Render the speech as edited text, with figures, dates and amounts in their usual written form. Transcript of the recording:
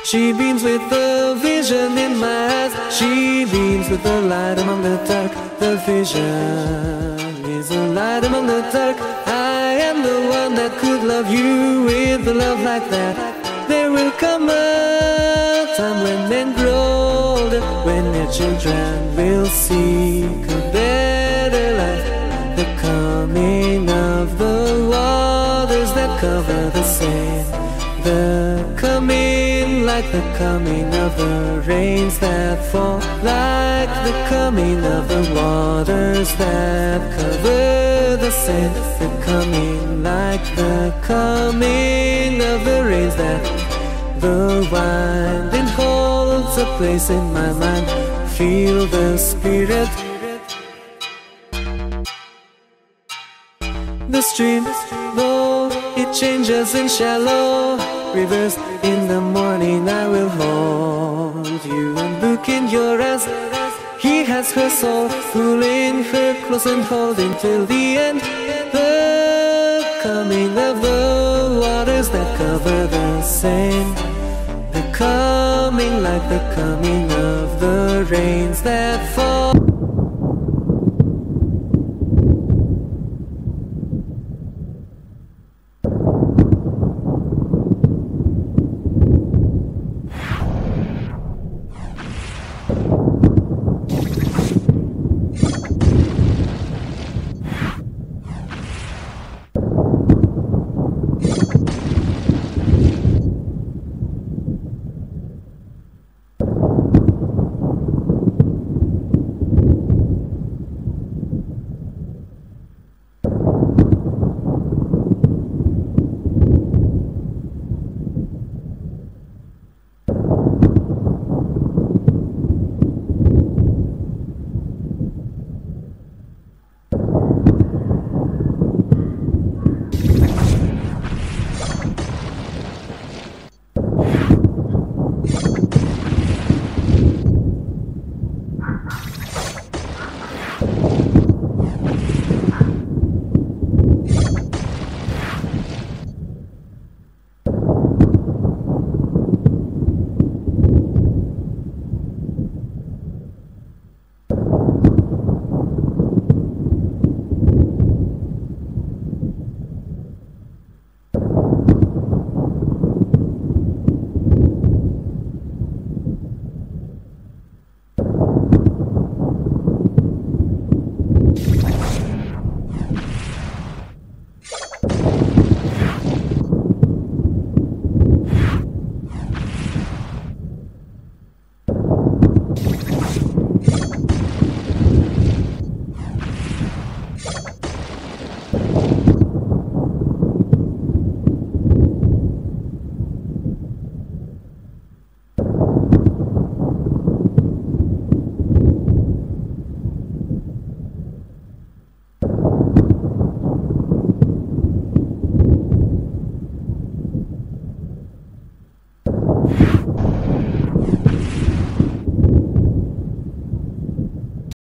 She beams with the vision in my eyes. She beams with the light among the dark. The vision is a light among the dark. I am the one that could love you with a love like that. There will come a time when men grow older, when their children will seek a better life. The coming of the waters that cover the sand. The coming, like the coming of the rains that fall, like the coming of the waters that cover the sand. The coming, like the coming of the rains that the winding holds a place in my mind. Feel the spirit. The stream, though it changes in shallow rivers, in the morning I will hold you and look in your eyes. He has her soul, pulling her close and holding till the end. The coming of the waters that cover the sand. The coming, like the coming of the rains that fall.